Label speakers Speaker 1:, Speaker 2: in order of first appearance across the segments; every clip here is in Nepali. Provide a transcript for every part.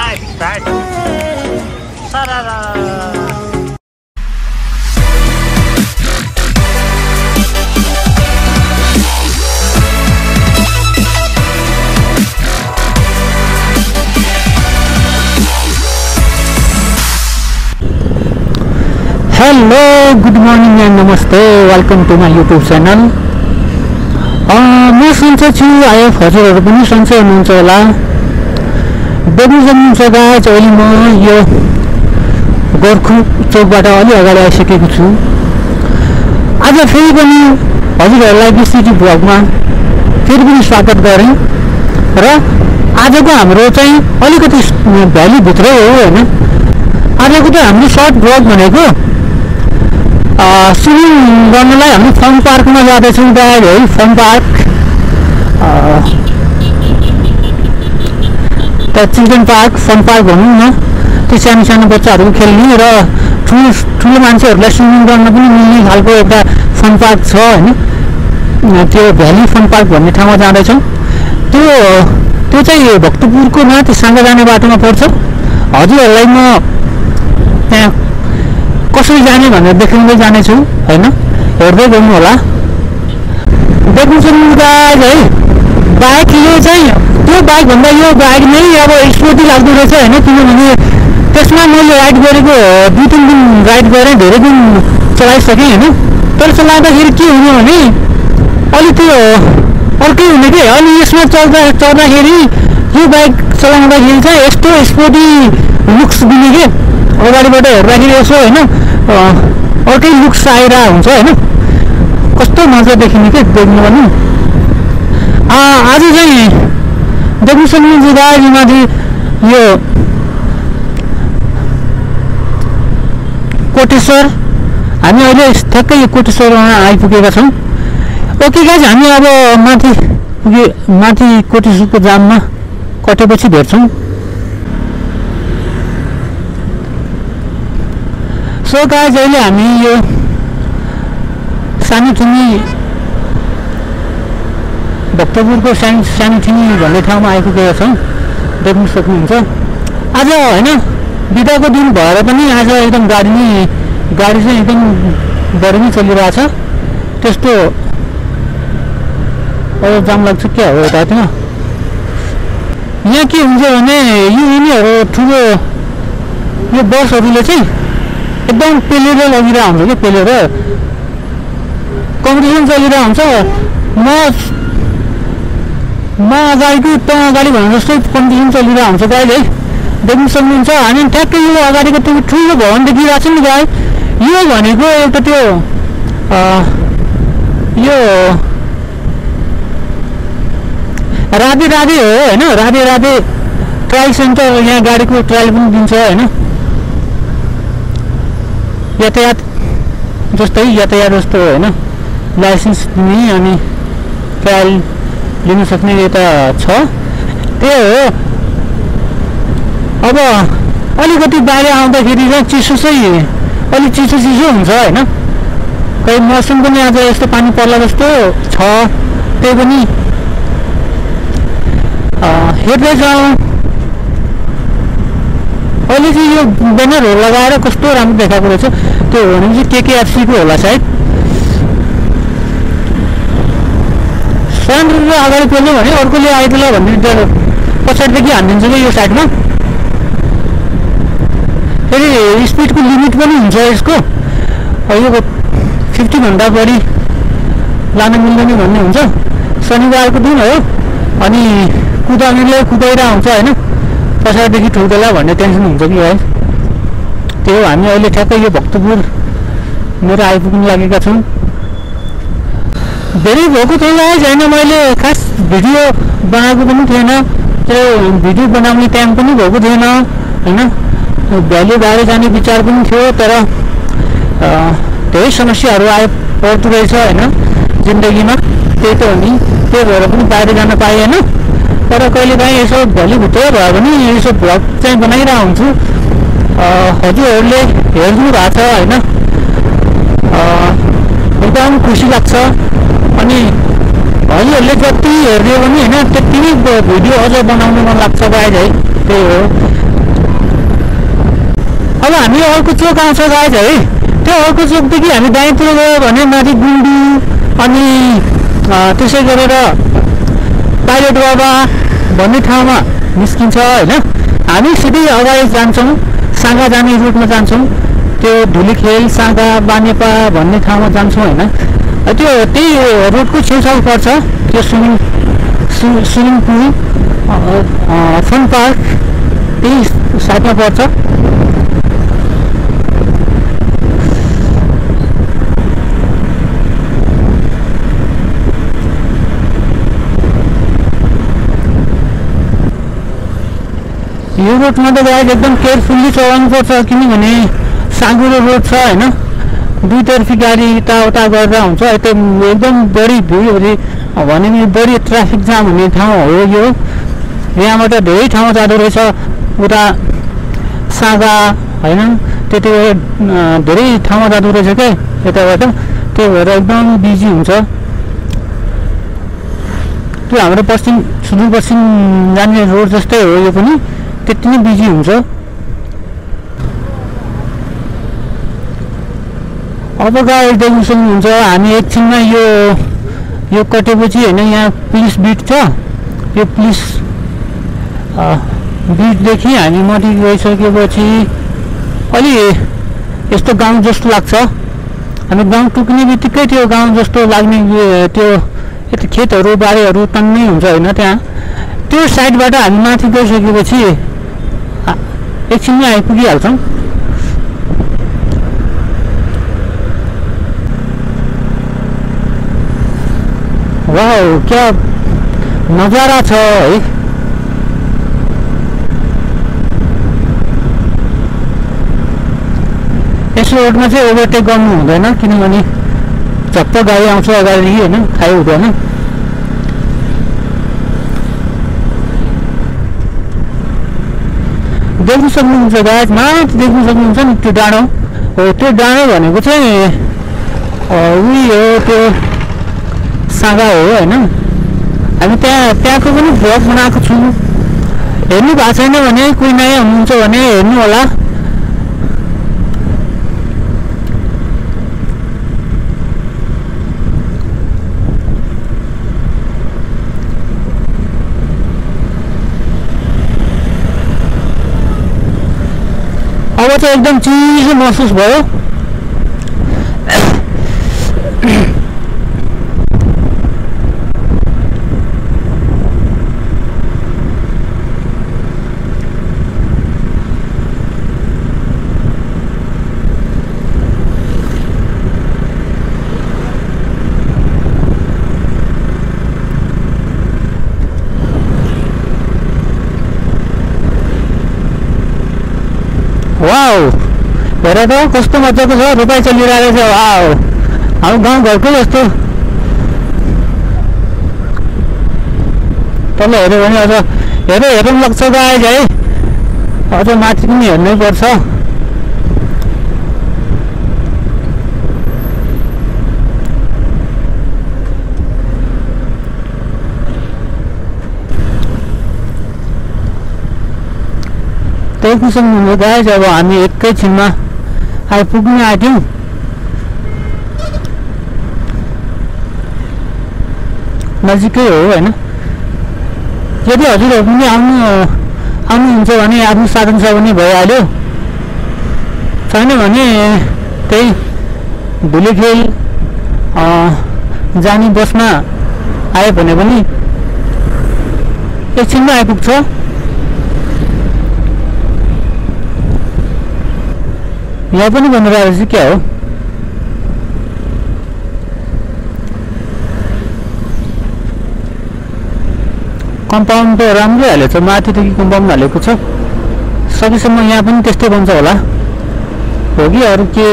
Speaker 1: That. Sarara.
Speaker 2: Hello, good morning and namaste. Welcome to my YouTube channel. म सन्चै छु, आयो हजुरहरु पनि सन्चै हुनुहुन्छ होला। देख्नु सक्नुहुन्छ गाइस, अहिले म यो गोर्खु चौकबाट अलि अगाडि आइसकेको छु। आज फेरि पनि हजुरहरुलाई बिसिटी भ्लगमा फेरि पनि स्वागत गरे र आजको हाम्रो चाहिँ अलिकति भ्याली भित्रै हो हैन। आजको त हाम्रो सर्ट भ्लग भनेको स्विमिङ गर्नलाई हामी फन पार्कमा जाँदैछौँ गाइस है। फन पार्क त चिल्ड्रेन पार्क, फन पार्क भनौँ न। त्यो सानो सानो बच्चाहरू खेल्ने र ठुलो मान्छेहरूलाई स्विमिङ गर्न पनि मिल्ने खालको एउटा फन पार्क छ हैन। त्यो भ्याली फन पार्क भन्ने ठाउँमा जाँदैछौँ। त्यो चाहिँ भक्तपुरको माथि साङ्गा जाने बाटोमा पर्छ। हजुरहरूलाई म त्यहाँ कसरी जाने भनेर देखाउँदै जानेछु हैन, हेर्दै गर्नु होला। देख्नु सक्नुहुन्छ गाइस है, बाइकले चाहिँ त्यो बाइक भन्दा यो बाइक नै अब स्पोर्टी लाग्दो रहेछ हैन। किनभने त्यसमा मैले राइड गरेको 2-3 दिन राइड गरेँ, धेरै दिन चलाइसकेँ हैन। तर चलाउँदाखेरि के हुने भने अलि त्यो अर्कै हुने के। अनि यसमा चढ्दाखेरि यो बाइक चलाउँदाखेरि चाहिँ यस्तो स्पोर्टी लुक्स दिने के, अगाडिबाट हेर्दाखेरि यसो हैन अर्कै लुक्स आइरहेको हुन्छ हैन। कस्तो मजा देखिने के देख्नु पनि। आज चाहिँ देख्नु सक्नुहुन्छ गाइस, माथि यो कोटेश्वर, हामी अहिले ठ्याक्कै यो कोटेश्वरमा आइपुगेका छौँ। ओके गाइस, हामी अब माथि कोटेश्वरको जाममा कटेपछि भेट्छौँ। सो गाइस, अहिले हामी यो सानोथिनी भक्तपुरको सानोथिनी भन्ने ठाउँमा आइपुगेका छौँ। देख्न सक्नुहुन्छ आज हैन बिदाको दिन भएर पनि आज एकदम गाडी चाहिँ एकदम बढी नै चलिरहेको छ। त्यस्तो अरू जाम लाग्छ क्या हो यतातिर। यहाँ के हुन्छ भने यिनीहरू ठुलो यो बसहरूले चाहिँ एकदम पेलेर लगिरहेको हुन्छ क्या, पेलेर कम्पिटिसन चलिरहेको हुन्छ। म अगाडिको त अगाडि भने जस्तै कम्पिटिसन चलिरहेको हुन्छ गाइस है। देख्न सक्नुहुन्छ हामी ठ्याक्कै यो अगाडिको त्यो ठुलो भवन देखिरहेको छ नि गाइस। यो भनेको एउटा त्यो यो राधे हो हैन। राधे ट्रायल सेन्टर, यहाँ गाडीको ट्रायल पनि दिन्छ हैन। यातायात जस्तो हैन, लाइसेन्स दिने अनि ट्रायल लिन सक्ने यता छ। त्यही हो। अब अलिकति बाहिर आउँदाखेरि चाहिँ अलिक चिसो हुन्छ हैन। खै मौसम पनि आज यस्तो पानी पर्ला जस्तो छ। त्यही पनि हेर्दै जाउँ। अहिले चाहिँ यो ब्यानरहरू लगाएर कस्तो राम्रो देखाएको रहेछ। त्यो भनेपछि KKFC को होला सायद। सानो अगाडि पेल्यो भने अर्कोले आइदिएला भन्ने पछाडिदेखि हानिदिन्छ कि यो साइडमा। फेरि स्पिडको लिमिट पनि हुन्छ यसको। यो 50 भन्दा बढी लान मिल्दैन भन्ने हुन्छ। शनिबारको दिन हो अनि कुदाउनेले कुदाइरहेको हुन्छ हैन, पछाडिदेखि ठुल्देला भन्ने टेन्सन हुन्छ कि है। त्यो हामी अहिले ठ्याक्कै यो भक्तपुर मेरो आइपुग्न लागेका छौँ। धेरै भएको थिएन हैन, मैले खास भिडियो बनाएको पनि थिएन। त्यो भिडियो बनाउने टाइम पनि भएको थिएन हैन। भ्याली बाहिर जाने विचार पनि थियो, तर धेरै समस्याहरू पर्दो रहेछ हैन जिन्दगीमा। त्यही त हो नि, त्यही भएर पनि बाहिर जान पाइएन। तर कहिलेकाहीँ यसो भ्यालीभित्रै भयो भने यसो भ्लग चाहिँ बनाइरहेको हुन्छु। हजुरहरूले हेर्नु भएको छ हैन, एकदम खुसी लाग्छ। अनि हजुरहरूले जति हेरिदियो भने हैन त्यति नै भिडियो अझ बनाउनु मन लाग्छ गाइस है। त्यही हो। अब हामी अर्को चोक आउँछ गाइज है, त्यो अर्को चोकदेखि हामी दायाँतिर गयो भने माथि गुन्डु अनि त्यसै गरेर पाइलट बाबा भन्ने ठाउँमा निस्किन्छ होइन। हामी सिधै अगाडि जान्छौँ, साँगा जाने रुटमा जान्छौँ, त्यो धुलीखेल साँगा बानेपा भन्ने ठाउँमा जान्छौँ होइन। त्यो त्यही रोडको छेउछाउ पर्छ त्यो स्विमिङ पुल फन पार्क त्यही साइडमा पर्छ। यो रोडमा त गाइज एकदम केयरफुल्ली चलाउनु पर्छ, किनभने साँगुरो रोड छ होइन, दुईतर्फी गाडी यताउता गरेर हुन्छ। यता एकदम बढी भिड भने बढी ट्राफिक जाम हुने ठाउँ हो यो। यहाँबाट धेरै ठाउँ जाँदो रहेछ उता साँगा होइन, त्यति धेरै ठाउँमा जाँदो रहेछ क्या यताबाट, त्यही भएर एकदम बिजी हुन्छ। त्यो हाम्रो पश्चिम सुदूरपश्चिम जाने रोड जस्तै हो यो पनि, त्यति नै बिजी हुन्छ। अब गाडी देख्न सक्नुहुन्छ हामी एकछिनमा यो कटेपछि होइन, यहाँ पुलिस बिट छ, यो पुलिस बिटदेखि हामी माथि गइसकेपछि अलि यस्तो गाउँ जस्तो लाग्छ। हामी गाउँ टुक्ने बित्तिकै त्यो गाउँ जस्तो लाग्ने त्यो यता खेतहरू बारीहरू टन्नै हुन्छ होइन। त्यहाँ त्यो साइडबाट हामी माथि गइसकेपछि एकछिनमै आइपुगिहाल्छौँ। वाउ क्या नजारा छ है। यस रोडमा चाहिँ ओभरटेक गर्नु हुँदैन, किनभने झप्प गाडी आउँछ अगाडि होइन, थाहै हुँदैन। देख्न सक्नुहुन्छ गाइज, माथि देख्न सक्नुहुन्छ नि त्यो डाँडो हो। त्यो डाँडो भनेको चाहिँ उही हो, त्यो साँगा हो होइन। हामी त्यहाँको पनि भ्लग बनाएको छु, हेर्नु भएको छैन भने कोही नयाँ हुनुहुन्छ भने हेर्नु होला। अब चाहिँ एकदम चिसो महसुस भयो। वाउ हेर त कस्तो मजाको छ, रोपाइ चलिरहेको छ। वाउ हाम्रो गाउँघरको जस्तो। तल हेऱ्यो भने अझ हेरौँ लाग्छ गाइज है, अझ माथि पनि हेर्नै पर्छ। देख्न सक्नुहुन्छ गाइज, अब हामी एकैछिनमा आइपुग्न आँट्यौँ। नजिकै हो होइन। यदि हजुरहरू पनि आउनुहुन्छ भने आफ्नो साधन छ भने भइहाल्यो, छैन भने त्यही धुलीखेल जाने बसमा आयो भने पनि एकछिनमा आइपुग्छ। यहाँ पनि बनिरहेको चाहिँ क्या हो, कम्पाउन्ड त राम्रै हालेको छ, माथिदेखि कम्पाउन्ड हालेको छ। सकेसम्म यहाँ पनि त्यस्तै बन्छ होला हो कि अरू के।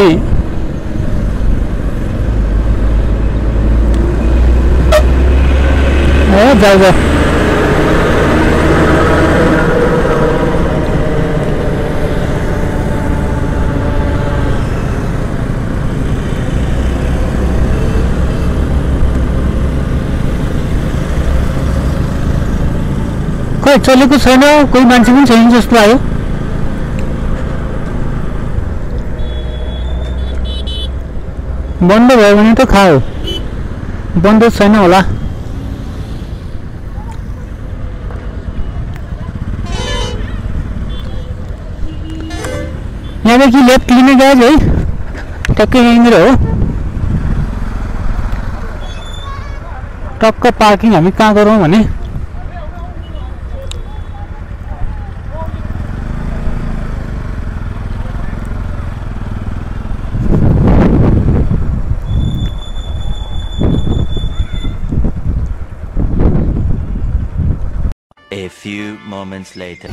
Speaker 2: जाऊ खै चलेको छैन, कोही मान्छे पनि छैन जस्तो आयो। बन्द भयो भने त खाऊ, बन्द छैन होला। यहाँदेखि लेफ्ट लिने गाज है, टक्कै यहीँनिर हो। टक्क पार्किङ हामी कहाँ गरौँ भने
Speaker 1: A few moments later.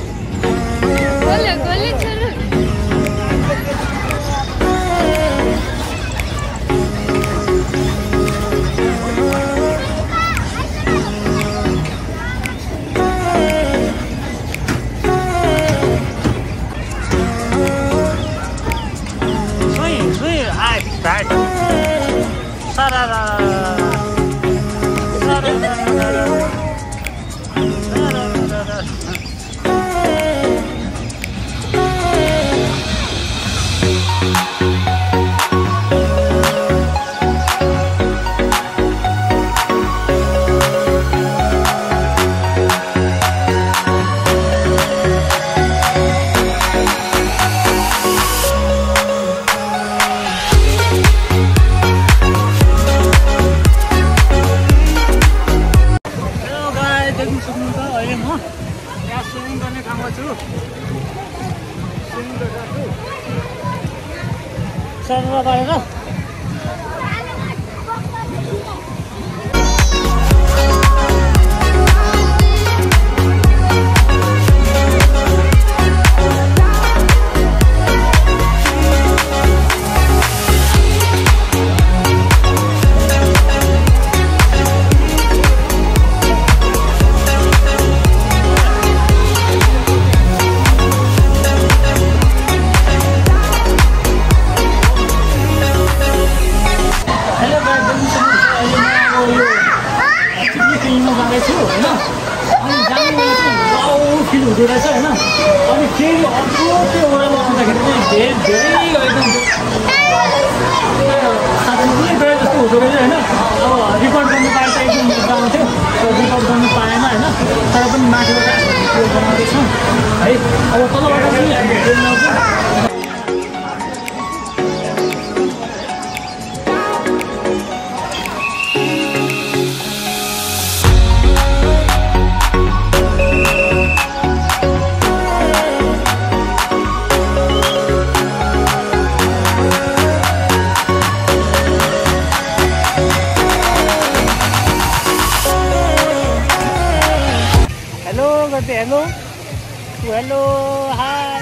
Speaker 2: Hello hi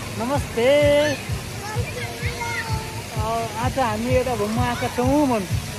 Speaker 2: नमस्ते। आज हामी यता घुम्न आएका छौँ।